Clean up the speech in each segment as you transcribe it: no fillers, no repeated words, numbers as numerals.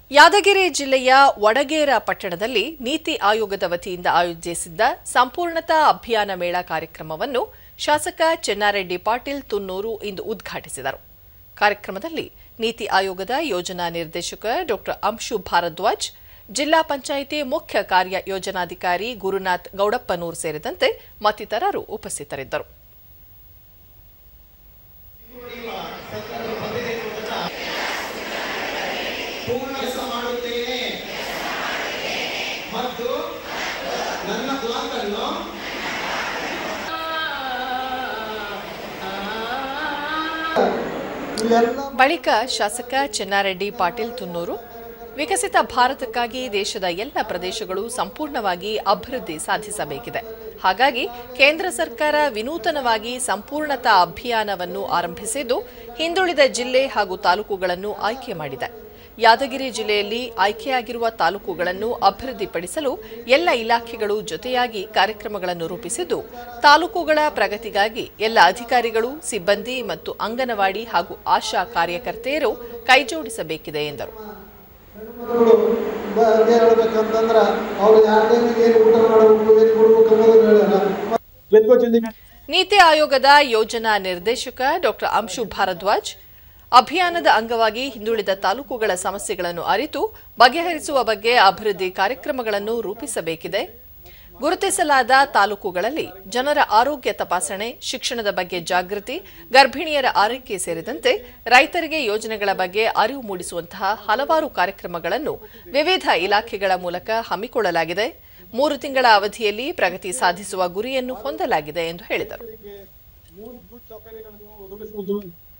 ಯಾದಗಿರಿ ಜಿಲ್ಲೆಯ ವಡಗೇರ ಪಟ್ಟಣದಲ್ಲಿ ನೀತಿ ಆಯೋಗದ ವತಿಯಿಂದ ಆಯೋಜಿಸಿದ್ದ ಸಂಪೂರ್ಣತಾ ಅಭಿಯಾನ ಮೇಳ ಕಾರ್ಯಕ್ರಮವನ್ನು ಶಾಸಕ ಚೆನ್ನಾರೆಡ್ಡಿ ಪಾಟೀಲ್ ತುನ್ನೂರು ಇಂದು ಉದ್ಘಾಟಿಸಿದರು. ಕಾರ್ಯಕ್ರಮದಲ್ಲಿ ನೀತಿ ಆಯೋಗದ ಯೋಜನಾ ನಿರ್ದೇಶಕ ಡಾ ಅಂಶು ಭಾರದ್ವಾಜ್, ಜಿಲ್ಲಾ ಪಂಚಾಯಿತಿ ಮುಖ್ಯ ಕಾರ್ಯ ಯೋಜನಾಧಿಕಾರಿ ಗುರುನಾಥ್ ಗೌಡಪ್ಪನೂರ್ ಸೇರಿದಂತೆ ಮತ್ತಿತರರು ಉಪಸ್ಥಿತರಿದ್ದರು. ಬಳಿಕ ಶಾಸಕ ಚೆನ್ನಾರೆಡ್ಡಿ ಪಾಟೀಲ್ ತುನ್ನೂರು, ವಿಕಸಿತ ಭಾರತಕ್ಕಾಗಿ ದೇಶದ ಎಲ್ಲ ಪ್ರದೇಶಗಳು ಸಂಪೂರ್ಣವಾಗಿ ಅಭಿವೃದ್ಧಿ ಸಾಧಿಸಬೇಕಿದೆ. ಹಾಗಾಗಿ ಕೇಂದ್ರ ಸರ್ಕಾರ ವಿನೂತನವಾಗಿ ಸಂಪೂರ್ಣತಾ ಅಭಿಯಾನವನ್ನು ಆರಂಭಿಸಿದ್ದು, ಹಿಂದುಳಿದ ಜಿಲ್ಲೆ ಹಾಗೂ ತಾಲೂಕುಗಳನ್ನು ಆಯ್ಕೆ ಮಾಡಿದೆ. ಯಾದಗಿರಿ ಜಿಲ್ಲೆಯಲ್ಲಿ ಆಯ್ಕೆಯಾಗಿರುವ ತಾಲೂಕುಗಳನ್ನು ಅಭಿವೃದ್ಧಿಪಡಿಸಲು ಎಲ್ಲ ಇಲಾಖೆಗಳು ಜೊತೆಯಾಗಿ ಕಾರ್ಯಕ್ರಮಗಳನ್ನು ರೂಪಿಸಿದ್ದು, ತಾಲೂಕುಗಳ ಪ್ರಗತಿಗಾಗಿ ಎಲ್ಲ ಅಧಿಕಾರಿಗಳು, ಸಿಬ್ಬಂದಿ ಮತ್ತು ಅಂಗನವಾಡಿ ಹಾಗೂ ಆಶಾ ಕಾರ್ಯಕರ್ತೆಯರು ಕೈಜೋಡಿಸಬೇಕಿದೆ ಎಂದರು. ನೀತಿ ಆಯೋಗದ ಯೋಜನಾ ನಿರ್ದೇಶಕ ಡಾ ಅಂಶು ಭಾರದ್ವಾಜ್, ಅಭಿಯಾನದ ಅಂಗವಾಗಿ ಹಿಂದುಳಿದ ತಾಲೂಕುಗಳ ಸಮಸ್ಯೆಗಳನ್ನು ಅರಿತು ಬಗೆಹರಿಸುವ ಬಗ್ಗೆ ಅಭಿವೃದ್ಧಿ ಕಾರ್ಯಕ್ರಮಗಳನ್ನು ರೂಪಿಸಬೇಕಿದೆ. ಗುರುತಿಸಲಾದ ತಾಲೂಕುಗಳಲ್ಲಿ ಜನರ ಆರೋಗ್ಯ ತಪಾಸಣೆ, ಶಿಕ್ಷಣದ ಬಗ್ಗೆ ಜಾಗೃತಿ, ಗರ್ಭಿಣಿಯರ ಆರೈಕೆ ಸೇರಿದಂತೆ ರೈತರಿಗೆ ಯೋಜನೆಗಳ ಬಗ್ಗೆ ಅರಿವು ಮೂಡಿಸುವಂತಹ ಹಲವಾರು ಕಾರ್ಯಕ್ರಮಗಳನ್ನು ವಿವಿಧ ಇಲಾಖೆಗಳ ಮೂಲಕ ಹಮ್ಮಿಕೊಳ್ಳಲಾಗಿದೆ. 3 ತಿಂಗಳ ಅವಧಿಯಲ್ಲಿ ಪ್ರಗತಿ ಸಾಧಿಸುವ ಗುರಿಯನ್ನು ಹೊಂದಲಾಗಿದೆ ಎಂದು ಹೇಳಿದರು.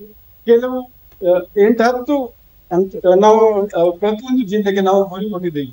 ಕೆಲವು 8-10 ನಾವು ಪ್ರತಿಯೊಂದು ಜಿಲ್ಲೆಗೆ ನಾವು ಗುರಿ ಕೊಟ್ಟಿದ್ದೇವೆ.